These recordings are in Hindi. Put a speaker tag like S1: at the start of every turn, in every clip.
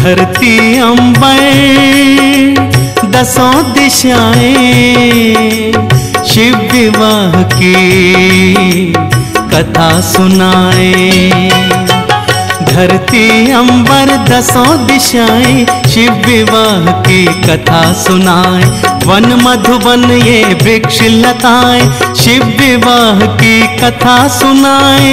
S1: धरती अंबर दसों दिशाएं शिव विवाह की कथा सुनाए। धरती अंबर दसों दिशाएं शिव विवाह की कथा सुनाए। वन मधुबन ये वृक्ष लताएं शिव विवाह की कथा सुनाए।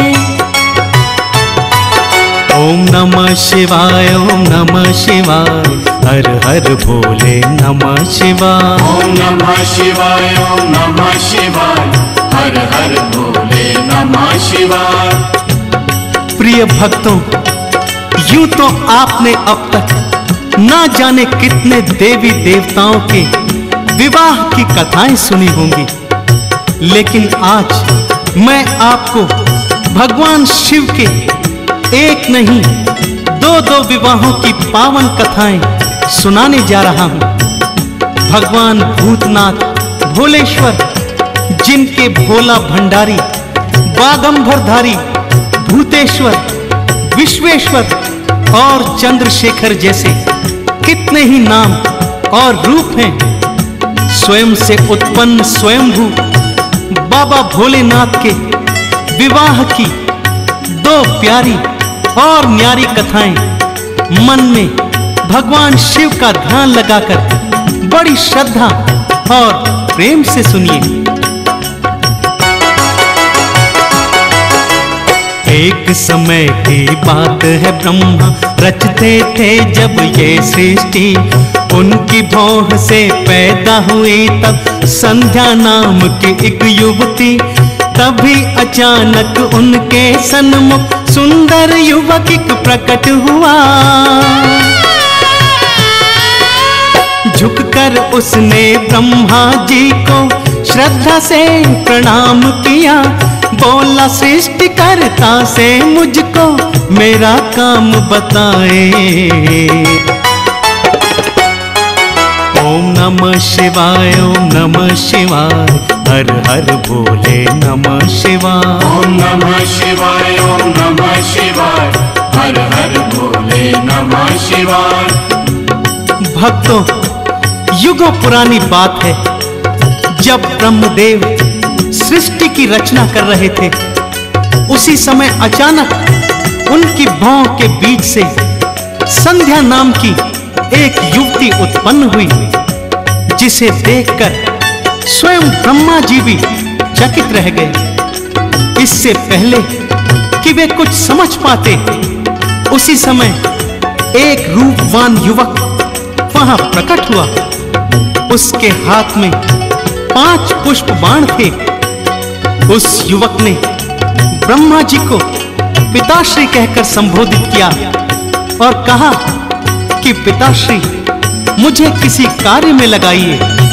S1: ओम नमः शिवाय, ओम नमः शिवाय, हर हर भोले नमः शिवाय।
S2: ओम नमः शिवाय, ओम नमः शिवाय, हर हर भोले नमः शिवाय।
S1: प्रिय भक्तों, यूं तो आपने अब तक ना जाने कितने देवी देवताओं के विवाह की कथाएं सुनी होंगी, लेकिन आज मैं आपको भगवान शिव के एक नहीं दो विवाहों की पावन कथाएं सुनाने जा रहा हूं। भगवान भूतनाथ भोलेश्वर, जिनके भोला भंडारी, बागंबरधारी, भूतेश्वर, विश्वेश्वर और चंद्रशेखर जैसे कितने ही नाम और रूप हैं, स्वयं से उत्पन्न स्वयंभू बाबा भोलेनाथ के विवाह की दो प्यारी और न्यारी कथाएं मन में भगवान शिव का ध्यान लगाकर बड़ी श्रद्धा और प्रेम से सुनिए। एक समय की बात है, ब्रह्मा रचते थे जब ये सृष्टि। उनकी भौह से पैदा हुई तब संध्या नाम की एक युवती। तभी अचानक उनके सन्मुख सुंदर युवक एक प्रकट हुआ। झुककर उसने ब्रह्मा जी को श्रद्धा से प्रणाम किया। बोला सृष्टिकर्ता से मुझको मेरा काम बताए। ओम नमः शिवाय, ओम नमः शिवाय, हर हर भोले नमः शिवाय।
S2: ओम नमः शिवाय, ओम नमः शिवाय, हर हर भोले नमः शिवाय।
S1: भक्तों, युगों पुरानी बात है, जब ब्रह्मदेव सृष्टि की रचना कर रहे थे, उसी समय अचानक उनकी भौं के बीच से संध्या नाम की एक युवती उत्पन्न हुई, जिसे देखकर स्वयं ब्रह्मा जी भी चकित रह गए। इससे पहले कि वे कुछ समझ पाते, उसी समय एक रूपवान युवक वहां प्रकट हुआ। उसके हाथ में 5 पुष्प बाण थे। उस युवक ने ब्रह्मा जी को पिताश्री कहकर संबोधित किया और कहा कि पिताश्री, मुझे किसी कार्य में लगाइए।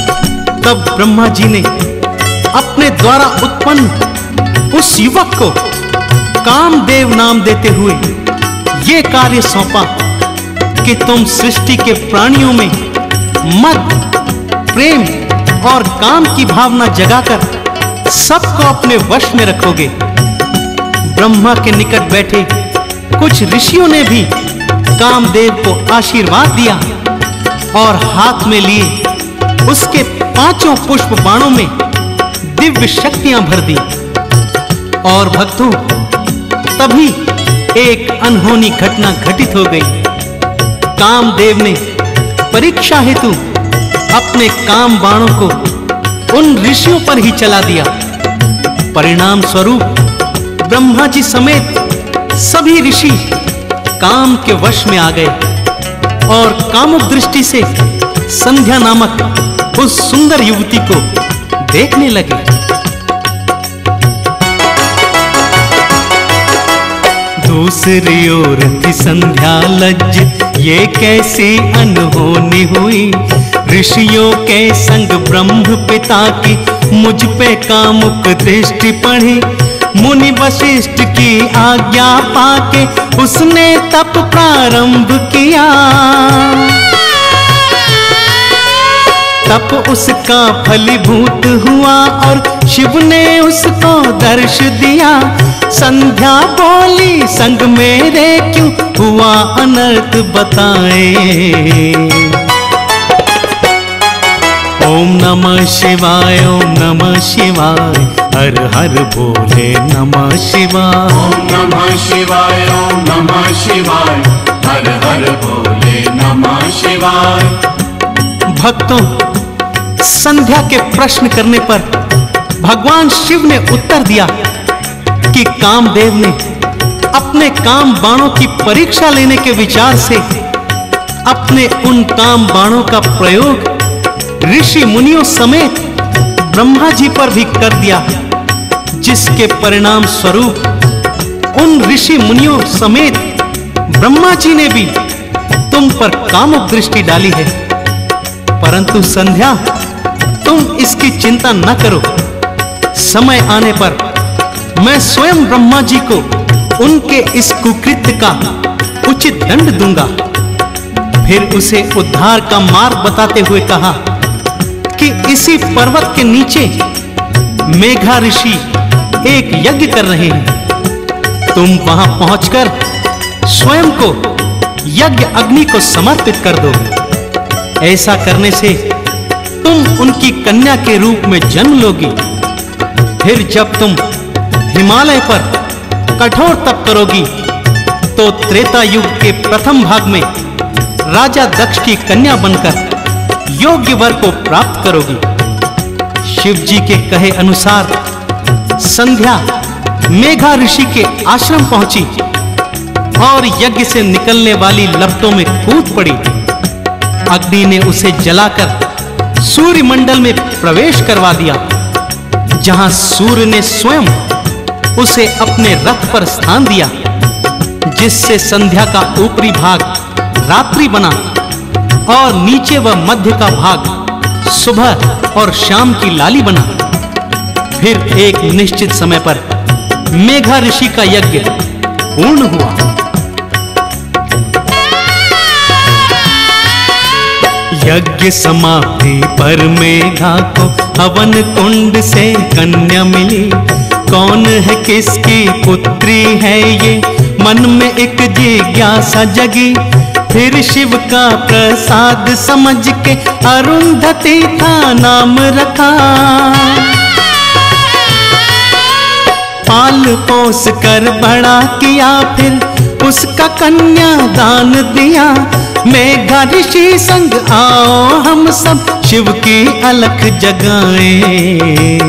S1: तब ब्रह्मा जी ने अपने द्वारा उत्पन्न उस युवक को कामदेव नाम देते हुए ये कार्य सौंपा कि तुम सृष्टि के प्राणियों में मद, प्रेम और काम की भावना जगाकर सबको अपने वश में रखोगे। ब्रह्मा के निकट बैठे कुछ ऋषियों ने भी कामदेव को आशीर्वाद दिया और हाथ में लिए उसके 5 पुष्प बाणों में दिव्य शक्तियां भर दी। और भक्तों, तभी एक अनहोनी घटना घटित हो गई। कामदेव ने परीक्षा हेतु अपने काम बाणों को उन ऋषियों पर ही चला दिया। परिणाम स्वरूप ब्रह्मा जी समेत सभी ऋषि काम के वश में आ गए और कामुक दृष्टि से संध्या नामक उस सुंदर युवती को देखने लगे। दूसरी ओर थी संध्या लज्जित, ये कैसी अनहोनी हुई। ऋषियों के संग ब्रह्म पिता की मुझ पे कामुक दृष्टि पड़ी। मुनि वशिष्ठ की आज्ञा पाके उसने तप प्रारंभ किया। तप उसका फलीभूत हुआ और शिव ने उसको दर्श दिया। संध्या बोली संग मेरे क्यों हुआ अनर्थ बताए। ओम नमः शिवाय, ओम नमः शिवाय, हर हर भोले नमः शिवाय।
S2: ओम नमः शिवाय, ओम नमः शिवाय, हर हर भोले नमः शिवाय।
S1: भक्तों, संध्या के प्रश्न करने पर भगवान शिव ने उत्तर दिया कि कामदेव ने अपने काम बाणों की परीक्षा लेने के विचार से अपने उन काम बाणों का प्रयोग ऋषि मुनियों समेत ब्रह्मा जी पर भी कर दिया, जिसके परिणाम स्वरूप उन ऋषि मुनियों समेत ब्रह्मा जी ने भी तुम पर कामुक दृष्टि डाली है। परंतु संध्या, तुम इसकी चिंता न करो। समय आने पर मैं स्वयं ब्रह्मा जी को उनके इस कुकृत्य का उचित दंड दूंगा। फिर उसे उद्धार का मार्ग बताते हुए कहा कि इसी पर्वत के नीचे मेघा ऋषि एक यज्ञ कर रहे हैं। तुम वहां पहुंचकर स्वयं को यज्ञ अग्नि को समर्पित कर दो। ऐसा करने से तुम उनकी कन्या के रूप में जन्म लोगी। फिर जब तुम हिमालय पर कठोर तप करोगी तो त्रेता युग के प्रथम भाग में राजा दक्ष की कन्या बनकर योग्य वर को प्राप्त करोगी। शिव जी के कहे अनुसार संध्या मेघा ऋषि के आश्रम पहुंची और यज्ञ से निकलने वाली लपटों में कूद पड़ी। अग्नि ने उसे जलाकर सूर्य मंडल में प्रवेश करवा दिया, जहां सूर्य ने स्वयं उसे अपने रथ पर स्थान दिया, जिससे संध्या का ऊपरी भाग रात्रि बना और नीचे व मध्य का भाग सुबह और शाम की लाली बना। फिर एक निश्चित समय पर मेघा ऋषि का यज्ञ पूर्ण हुआ। यज्ञ समाप्ति पर मेघा को हवन कुंड से कन्या मिली। कौन है, किसकी पुत्री है ये, मन में एक जिज्ञासा जगी। फिर शिव का प्रसाद समझ के अरुंधति था नाम रखा। पाल पोस कर बड़ा किया, फिर उसका कन्या दान दिया। मेघा ऋषि संग आओ हम सब शिव की अलख जगाएं।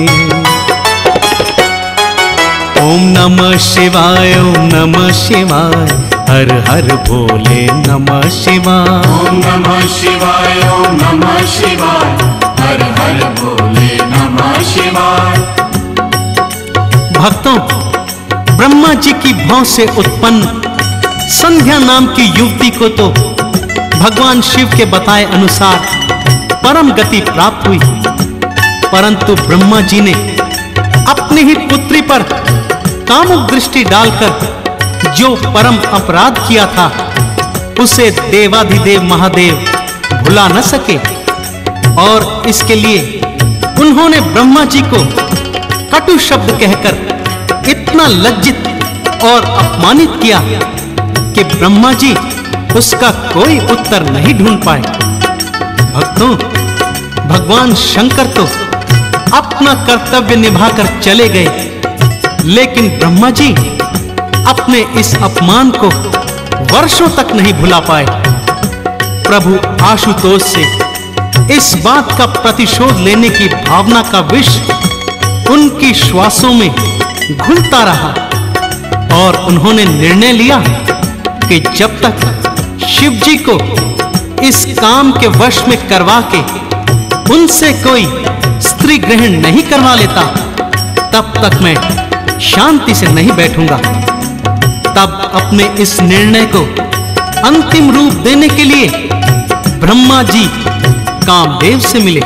S1: ओम नमः शिवाय, ओम नमः शिवाय, हर हर भोले नमः शिवाय।
S2: ओम नमः शिवाय, ओम नमः शिवाय, हर हर भोले नमः शिवाय।
S1: भक्तों, ब्रह्मा जी की भौं से उत्पन्न संध्या नाम की युवती को तो भगवान शिव के बताए अनुसार परम गति प्राप्त हुई, परंतु ब्रह्मा जी ने अपनी ही पुत्री पर कामुक दृष्टि डालकर जो परम अपराध किया था, उसे देवाधिदेव महादेव भुला न सके। और इसके लिए उन्होंने ब्रह्मा जी को कटु शब्द कहकर इतना लज्जित और अपमानित किया कि ब्रह्मा जी उसका कोई उत्तर नहीं ढूंढ पाए। भक्तों, भगवान शंकर तो अपना कर्तव्य निभाकर चले गए, लेकिन ब्रह्मा जी अपने इस अपमान को वर्षों तक नहीं भुला पाए। प्रभु आशुतोष से इस बात का प्रतिशोध लेने की भावना का विष उनकी श्वासों में घुलता रहा और उन्होंने निर्णय लिया कि जब तक शिव जी को इस काम के वश में करवा के उनसे कोई स्त्री ग्रहण नहीं करवा लेता, तब तक मैं शांति से नहीं बैठूंगा। तब अपने इस निर्णय को अंतिम रूप देने के लिए ब्रह्मा जी कामदेव से मिले।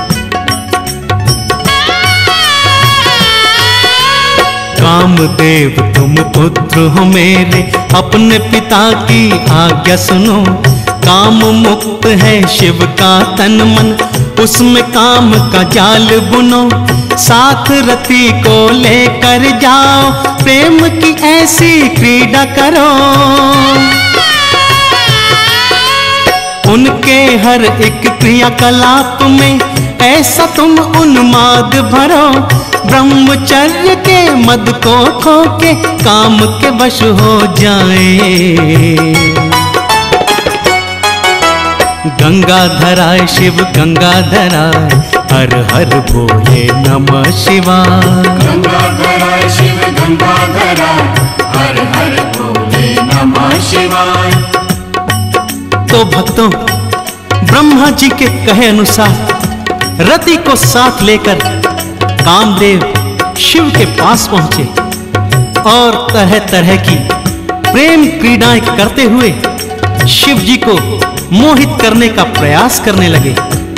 S1: कामदेव तुम पुत्र हो मेरे, अपने पिता की आज्ञा सुनो। काम मुक्त है शिव का तन मन, उसमें काम का जाल बुनो, साथ रति को लेकर जाओ, प्रेम की ऐसी क्रीड़ा करो। उनके हर एक क्रियाकलाप में ऐसा तुम उन्माद भरो, ब्रह्मचर्य के मद को खो के काम के वश हो जाए। गंगाधराय शिव गंगाधराय, हर हर बोले नमः शिवाय।
S2: गंगाधराय शिव गंगाधराय, हर हर बोले नमः शिवाय।
S1: तो भक्तों, ब्रह्मा जी के कहे अनुसार रति को साथ लेकर कामदेव शिव के पास पहुंचे और तरह तरह की प्रेम क्रीड़ाएं करते हुए शिव जी को मोहित करने का प्रयास करने लगे।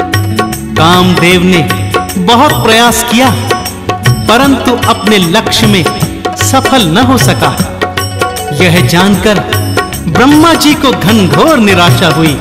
S1: कामदेव ने बहुत प्रयास किया, परंतु अपने लक्ष्य में सफल न हो सका। यह जानकर ब्रह्मा जी को घनघोर निराशा हुई।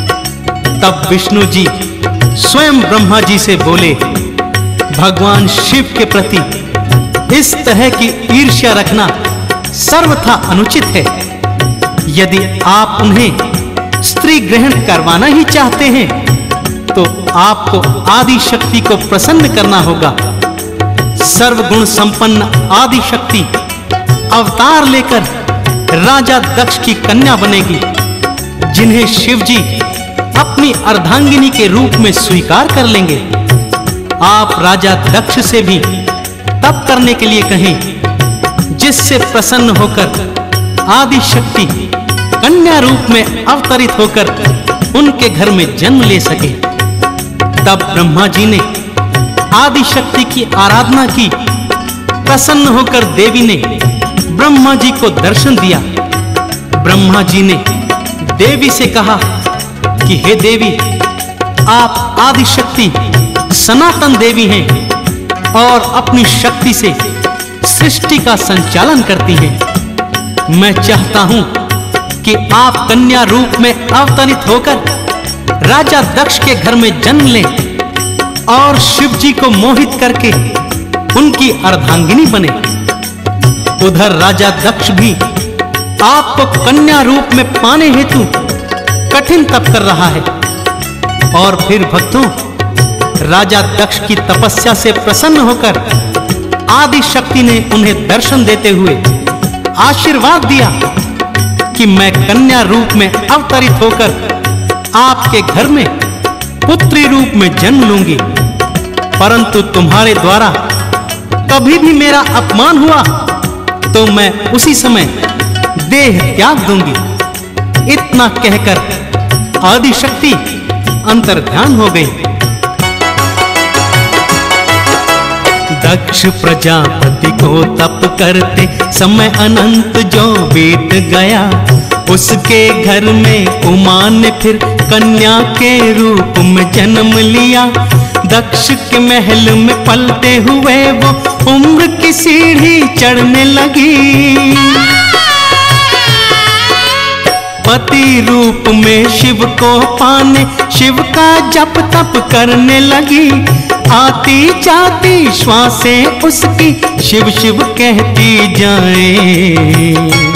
S1: तब विष्णु जी स्वयं ब्रह्मा जी से बोले, भगवान शिव के प्रति इस तरह की ईर्ष्या रखना सर्वथा अनुचित है। यदि आप उन्हें स्त्री ग्रहण करवाना ही चाहते हैं तो आपको आदि शक्ति को प्रसन्न करना होगा। सर्वगुण संपन्न आदि शक्ति अवतार लेकर राजा दक्ष की कन्या बनेगी, जिन्हें शिव जी अपनी अर्धांगिनी के रूप में स्वीकार कर लेंगे। आप राजा दक्ष से भी तप करने के लिए कहें, जिससे प्रसन्न होकर आदि शक्ति कन्या रूप में अवतरित होकर उनके घर में जन्म ले सके। तब ब्रह्मा जी ने आदि शक्ति की आराधना की। प्रसन्न होकर देवी ने ब्रह्मा जी को दर्शन दिया। ब्रह्मा जी ने देवी से कहा कि हे देवी, आप आदि शक्ति सनातन देवी हैं और अपनी शक्ति से सृष्टि का संचालन करती हैं। मैं चाहता हूं कि आप कन्या रूप में अवतरित होकर राजा दक्ष के घर में जन्म लें और शिव जी को मोहित करके उनकी अर्धांगिनी बने। उधर राजा दक्ष भी आपको कन्या रूप में पाने हेतु कठिन तप कर रहा है। और फिर भक्तों, राजा दक्ष की तपस्या से प्रसन्न होकर आदि शक्ति ने उन्हें दर्शन देते हुए आशीर्वाद दिया कि मैं कन्या रूप में अवतरित होकर आपके घर में पुत्री रूप में जन्म लूंगी, परंतु तुम्हारे द्वारा कभी भी मेरा अपमान हुआ तो मैं उसी समय देह त्याग दूंगी। इतना कहकर आदि शक्ति अंतर्ध्यान हो गई। दक्ष प्रजापति को तप करते समय अनंत जो बीत गया, उसके घर में उमा ने फिर कन्या के रूप में जन्म लिया। दक्ष के महल में पलते हुए वो उम्र की सीढ़ी चढ़ने लगी। पति रूप में शिव को पाने शिव का जप तप करने लगी। आती जाती श्वासें उसकी शिव शिव कहती जाए।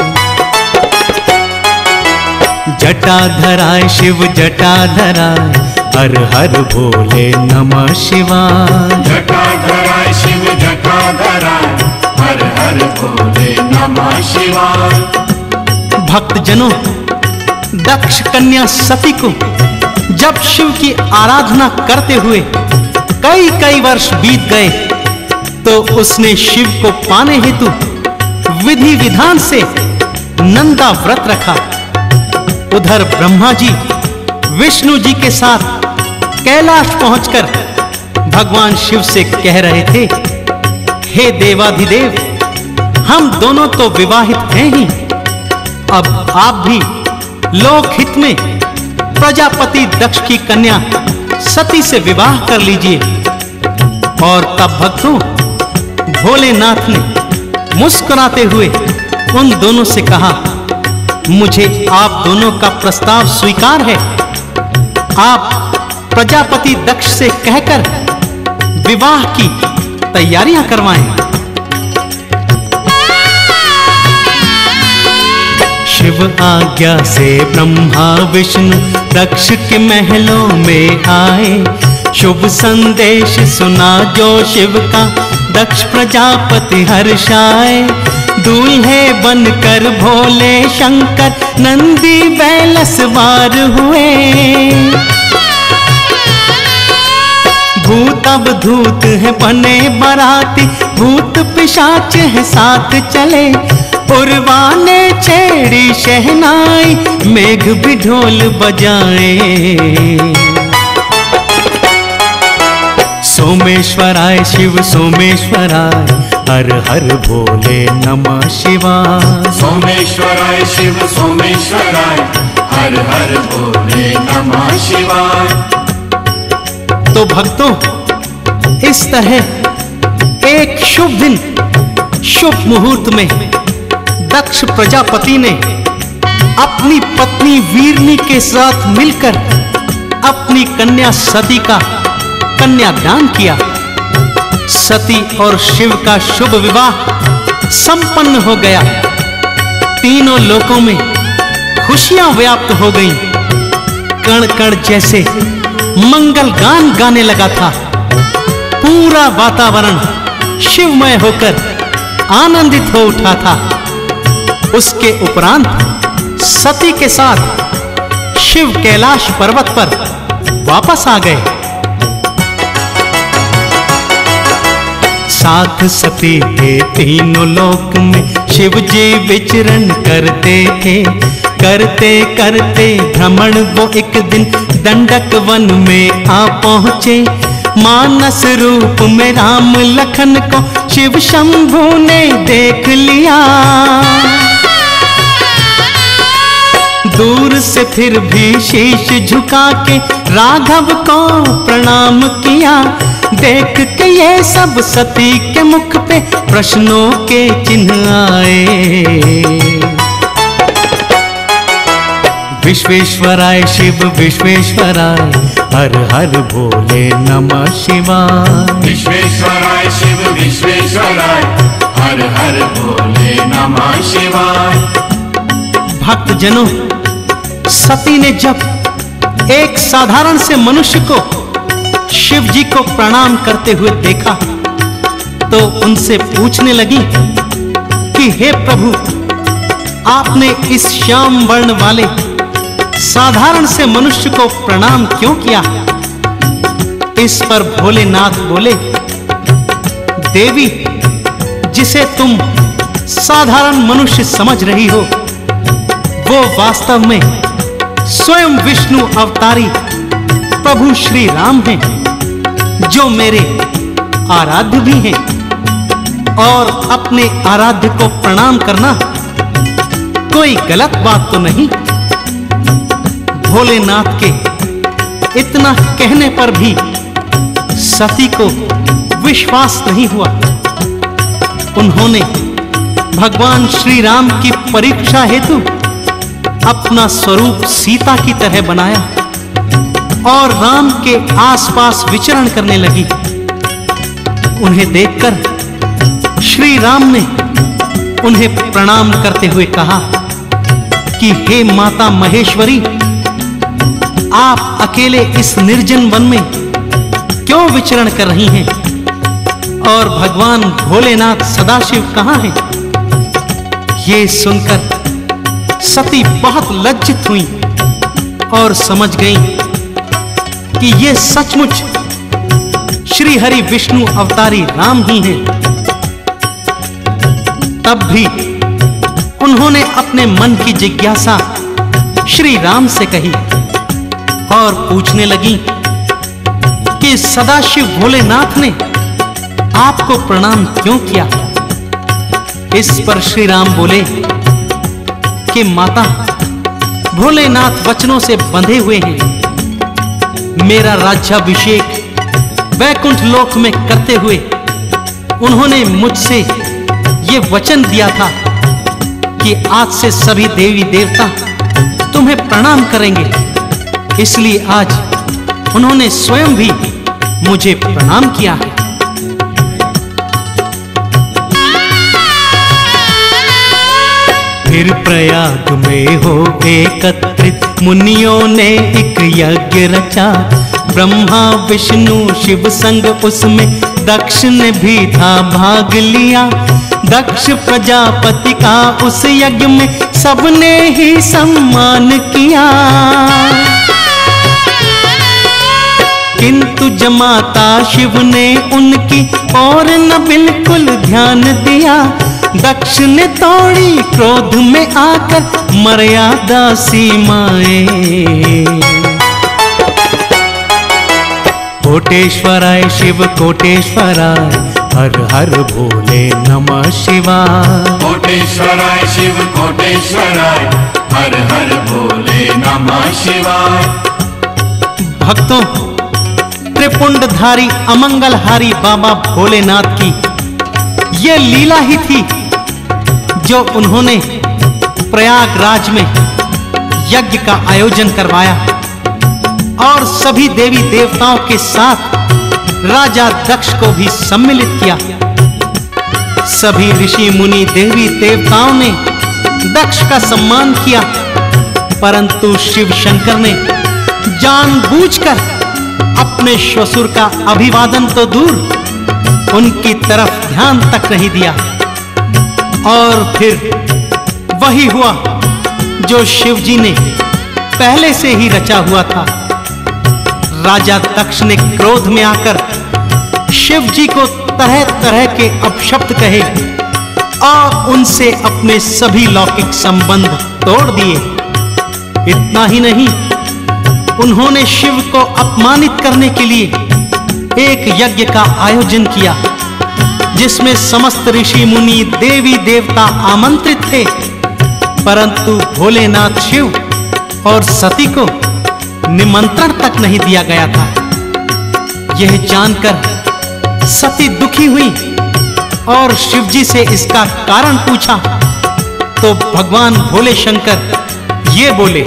S1: जटाधराय शिव जटाधराय, हर हर बोले नमः शिवाय।
S2: जटाधराय शिव जटाधराय, हर हर बोले नमः शिवाय।
S1: भक्तजनों, दक्ष कन्या सती को जब शिव की आराधना करते हुए कई कई वर्ष बीत गए तो उसने शिव को पाने हेतु विधि विधान से नंदा व्रत रखा। उधर ब्रह्मा जी विष्णु जी के साथ कैलाश पहुंचकर भगवान शिव से कह रहे थे, हे देवाधिदेव, हम दोनों तो विवाहित हैं ही, अब आप भी लोकहित में प्रजापति दक्ष की कन्या सती से विवाह कर लीजिए। और तब भक्तों, भोलेनाथ ने मुस्कुराते हुए उन दोनों से कहा, मुझे आप दोनों का प्रस्ताव स्वीकार है। आप प्रजापति दक्ष से कहकर विवाह की तैयारियां करवाएं। शिव आज्ञा से ब्रह्मा विष्णु दक्ष के महलों में आए। शुभ संदेश सुना जो शिव का दक्ष प्रजापति हर्षाए। दूल्हे बनकर भोले शंकर नंदी बैल सवार हुए। भूत अवधूत है बने बराती, भूत पिशाच है साथ चले। उर्वाने छेड़ी शहनाई, मेघ भी ढोल बजाए। सोमेश्वराय शिव सोमेश्वराय, हर हर भोले नमः शिवाय।
S2: सोमेश्वराय शिव सोमेश्वराय, हर हर भोले नमः शिवाय।
S1: तो भक्तों, इस तरह एक शुभ दिन शुभ मुहूर्त में दक्ष प्रजापति ने अपनी पत्नी वीरनी के साथ मिलकर अपनी कन्या सती का कन्यादान किया। सती और शिव का शुभ विवाह संपन्न हो गया। तीनों लोकों में खुशियां व्याप्त हो गईं। कण कण जैसे मंगल गान गाने लगा था। पूरा वातावरण शिवमय होकर आनंदित हो उठा था। उसके उपरांत सती के साथ शिव कैलाश पर्वत पर वापस आ गए। साथ सती के तीनों लोक में शिव जी विचरण करते थे। करते करते भ्रमण वो एक दिन दंडक वन में आ पहुंचे। मानस रूप में राम लखन को शिव शंभु ने देख लिया। दूर से फिर भी शीश झुका के राघव को प्रणाम किया। देख के ये सब सती के मुख पे प्रश्नों के चिन्ह आए। विश्वेश्वराय शिव विश्वेश्वराय, हर हर भोले नमः शिवाय।
S2: विश्वेश्वराय शिव विश्वेश्वराय, हर हर भोले नमः शिवाय।
S1: भक्तजनों, सती ने जब एक साधारण से मनुष्य को शिव जी को प्रणाम करते हुए देखा तो उनसे पूछने लगी कि हे प्रभु, आपने इस श्याम वर्ण वाले साधारण से मनुष्य को प्रणाम क्यों किया? इस पर भोलेनाथ बोले, देवी, जिसे तुम साधारण मनुष्य समझ रही हो वो वास्तव में स्वयं विष्णु अवतारी प्रभु श्री राम हैं, जो मेरे आराध्य भी हैं। और अपने आराध्य को प्रणाम करना कोई गलत बात तो नहीं। भोलेनाथ के इतना कहने पर भी सती को विश्वास नहीं हुआ। उन्होंने भगवान श्री राम की परीक्षा हेतु अपना स्वरूप सीता की तरह बनाया और राम के आसपास विचरण करने लगी। उन्हें देखकर श्री राम ने उन्हें प्रणाम करते हुए कहा कि हे माता महेश्वरी, आप अकेले इस निर्जन वन में क्यों विचरण कर रही हैं? और भगवान भोलेनाथ सदाशिव कहाँ हैं? ये सुनकर सती बहुत लज्जित हुई और समझ गई कि ये सचमुच श्री हरि विष्णु अवतारी राम ही हैं। तब भी उन्होंने अपने मन की जिज्ञासा श्री राम से कही और पूछने लगी कि सदाशिव भोलेनाथ ने आपको प्रणाम क्यों किया? इस पर श्री राम बोले कि माता, भोलेनाथ वचनों से बंधे हुए हैं। मेरा राज्याभिषेक वैकुंठ लोक में करते हुए उन्होंने मुझसे ये वचन दिया था कि आज से सभी देवी देवता तुम्हें प्रणाम करेंगे। इसलिए आज उन्होंने स्वयं भी मुझे प्रणाम किया है। फिर प्रयाग में हो एकत्रित मुनियों ने एक यज्ञ रचा। ब्रह्मा विष्णु शिव संग उसमें दक्ष ने भी था भाग लिया। दक्ष प्रजापति का उस यज्ञ में सबने ही सम्मान किया। किंतु जमाता शिव ने उनकी और न बिल्कुल ध्यान दिया। दक्ष ने तोड़ी क्रोध में आकर मर्यादा सीमाएं। कोटेश्वराय शिव कोटेश्वराय हर हर भोले नमः शिवाय।
S2: कोटेश्वराय शिव कोटेश्वराय हर हर भोले नमः शिवाय।
S1: भक्तों, त्रिपुंडधारी अमंगलहारी बाबा भोलेनाथ की ये लीला ही थी जो उन्होंने प्रयागराज में यज्ञ का आयोजन करवाया और सभी देवी देवताओं के साथ राजा दक्ष को भी सम्मिलित किया। सभी ऋषि मुनि देवी देवताओं ने दक्ष का सम्मान किया, परंतु शिव शंकर ने जानबूझकर अपने श्वशुर का अभिवादन तो दूर, उनकी तरफ ध्यान तक नहीं दिया। और फिर वही हुआ जो शिव जी ने पहले से ही रचा हुआ था। राजा दक्ष ने क्रोध में आकर शिव जी को तरह तरह के अपशब्द कहे और उनसे अपने सभी लौकिक संबंध तोड़ दिए। इतना ही नहीं, उन्होंने शिव को अपमानित करने के लिए एक यज्ञ का आयोजन किया जिसमें समस्त ऋषि मुनि देवी देवता आमंत्रित थे, परंतु भोलेनाथ शिव और सती को निमंत्रण तक नहीं दिया गया था। यह जानकर सती दुखी हुई और शिव जी से इसका कारण पूछा तो भगवान भोले शंकर ये बोले,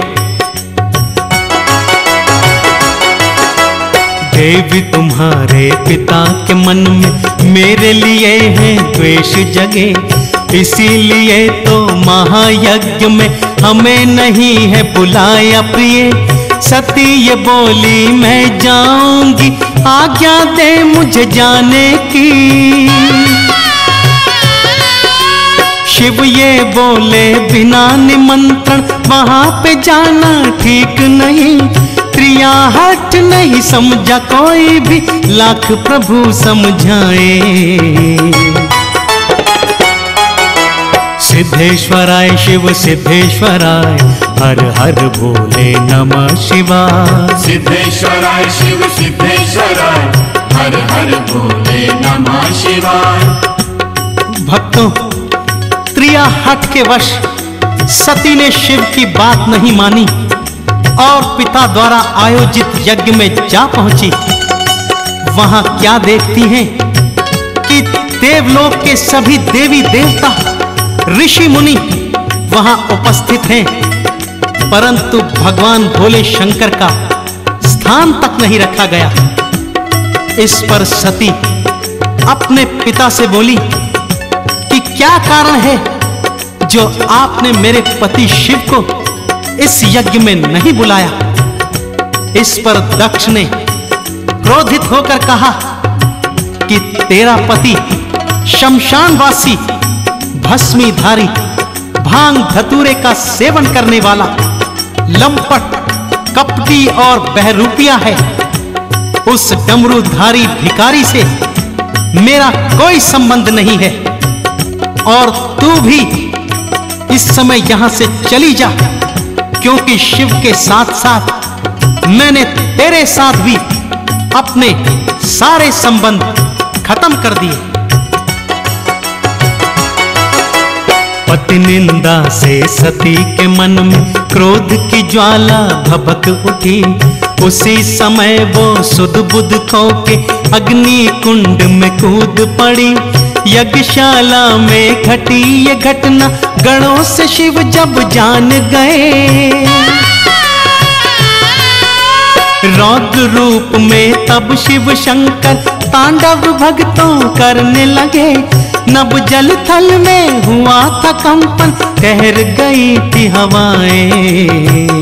S1: देवी तुम्हारे पिता के मन में मेरे लिए है द्वेष जगे, इसीलिए तो महायज्ञ में हमें नहीं है बुलाया प्रिय। सती ये बोली मैं जाऊंगी, आज्ञा दे मुझे जाने की। शिव ये बोले बिना निमंत्रण वहां पे जाना ठीक नहीं। प्रिया हट नहीं समझा कोई भी, लाख प्रभु समझाए। सिद्धेश्वराय शिव सिद्धेश्वराय हर हर भोले नमः शिवाय।
S2: सिद्धेश्वराय शिव सिद्धेश्वराय हर हर भोले नमः शिवाय।
S1: भक्तों, त्रिया हट के वश सती ने शिव की बात नहीं मानी और पिता द्वारा आयोजित यज्ञ में जा पहुंची। वहां क्या देखती हैं कि देवलोक के सभी देवी देवता ऋषि मुनि वहां उपस्थित हैं, परंतु भगवान भोले शंकर का स्थान तक नहीं रखा गया। इस पर सती अपने पिता से बोली कि क्या कारण है जो आपने मेरे पति शिव को इस यज्ञ में नहीं बुलाया। इस पर दक्ष ने क्रोधित होकर कहा कि तेरा पति शमशानवासी, भस्मीधारी, भांग धतूरे का सेवन करने वाला, लंपट, कपटी और बहरूपिया है। उस डमरूधारी भिखारी से मेरा कोई संबंध नहीं है और तू भी इस समय यहां से चली जा, क्योंकि शिव के साथ साथ मैंने तेरे साथ भी अपने सारे संबंध खत्म कर दिए। पति निंदा से सती के मन में क्रोध की ज्वाला भभक उठी। उसी समय वो सुध बुध खो के अग्नि कुंड में कूद पड़ी। यज्ञशाला में घटी ये घटना गणों से शिव जब जान गए, रौद्र रूप में तब शिव शंकर तांडव भक्तों करने लगे। नभ जल थल में हुआ था कंपन, ठहर गई थी हवाएं।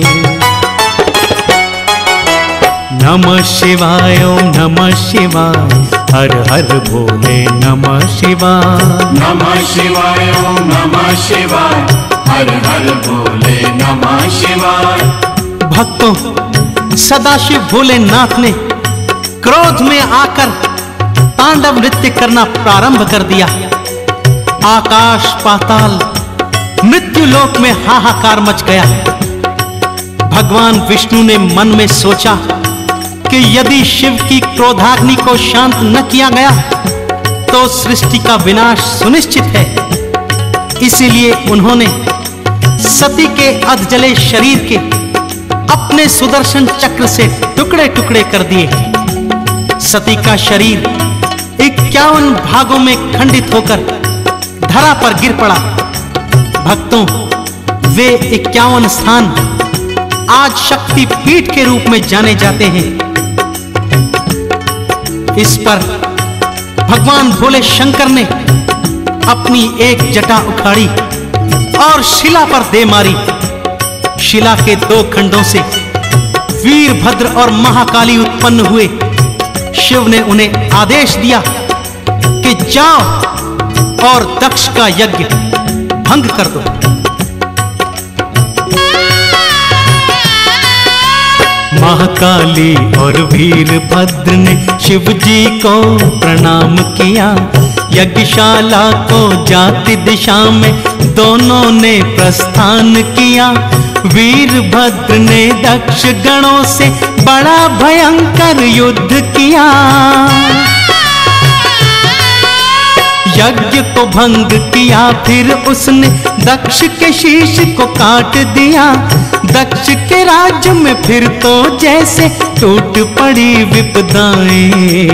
S1: नमः शिवाय ओम नमः शिवाय, हर हर भोले नमः शिवाय।
S2: नमः शिवाय ओम नमः शिवाय, हर हर भोले नमः शिवाय।
S1: भक्तों, सदाशिव भोलेनाथ ने क्रोध में आकर तांडव नृत्य करना प्रारंभ कर दिया। आकाश पाताल मृत्यु लोक में हाहाकार मच गया। भगवान विष्णु ने मन में सोचा कि यदि शिव की क्रोधाग्नि को शांत न किया गया तो सृष्टि का विनाश सुनिश्चित है। इसीलिए उन्होंने सती के अधजले शरीर के अपने सुदर्शन चक्र से टुकड़े टुकड़े कर दिए। सती का शरीर 51 भागों में खंडित होकर धरा पर गिर पड़ा। भक्तों, वे 51 स्थान आज शक्ति पीठ के रूप में जाने जाते हैं। इस पर भगवान भोले शंकर ने अपनी एक जटा उखाड़ी और शिला पर दे मारी। शिला के 2 खंडों से वीरभद्र और महाकाली उत्पन्न हुए। शिव ने उन्हें आदेश दिया कि जाओ और दक्ष का यज्ञ भंग कर दो। महाकाली और वीरभद्र ने शिव जी को प्रणाम किया। यज्ञशाला को जाति दिशा में दोनों ने प्रस्थान किया। वीरभद्र ने दक्ष गणों से बड़ा भयंकर युद्ध किया। यज्ञ को भंग किया, फिर उसने दक्ष के शीश को काट दिया। दक्ष के राज्य में फिर तो जैसे टूट पड़ी विपदाएं।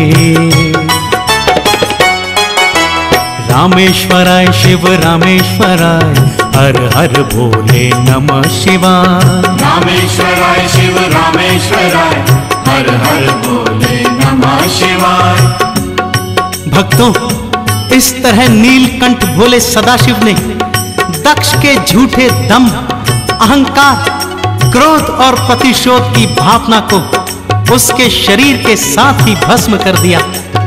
S1: रामेश्वराय शिव रामेश्वराय, हर हर भोले नमः शिवाय।
S2: रामेश्वराय शिव रामेश्वराय, हर हर भोले नमः शिवाय।
S1: भक्तों, इस तरह नीलकंठ भोले सदाशिव ने दक्ष के झूठे दम, अहंकार, क्रोध और प्रतिशोध की भावना को उसके शरीर के साथ ही भस्म कर दिया।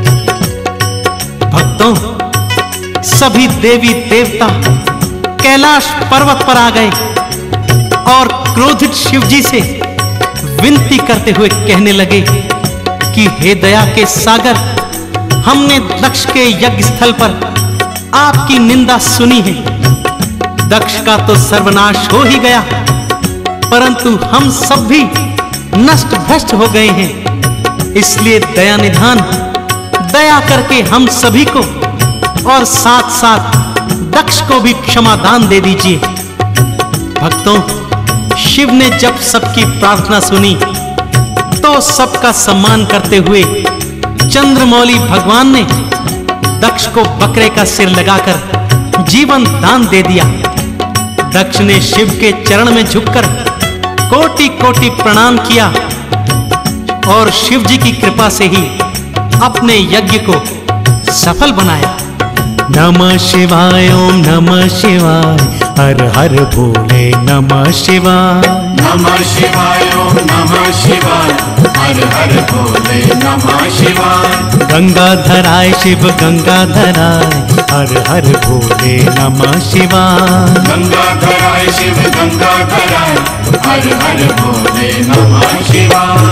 S1: भक्तों, सभी देवी देवता कैलाश पर्वत पर आ गए और क्रोधित शिव जी से विनती करते हुए कहने लगे कि हे दया के सागर, हमने दक्ष के यज्ञ स्थल पर आपकी निंदा सुनी है। दक्ष का तो सर्वनाश हो ही गया, परंतु हम सब भी नष्ट भ्रष्ट हो गए हैं। इसलिए दया निधान, दया करके हम सभी को और साथ साथ दक्ष को भी क्षमादान दे दीजिए। भक्तों, शिव ने जब सबकी प्रार्थना सुनी तो सबका सम्मान करते हुए चंद्रमौली भगवान ने दक्ष को बकरे का सिर लगाकर जीवन दान दे दिया। दक्ष ने शिव के चरण में झुककर कोटि कोटि प्रणाम किया और शिव जी की कृपा से ही अपने यज्ञ को सफल बनाया। नमः शिवाय ओम नमः शिवाय, हर हर भोले नमः शिवाय।
S2: नमः शिवाय ओम नमः शिवाय, हर हर भोले नमः शिवाय।
S1: गंगाधराय शिव गंगाधराय, हर हर भोले नमः शिवाय।
S2: गंगाधराय शिव गंगाधराय, हर हर भोले नमः शिवाय।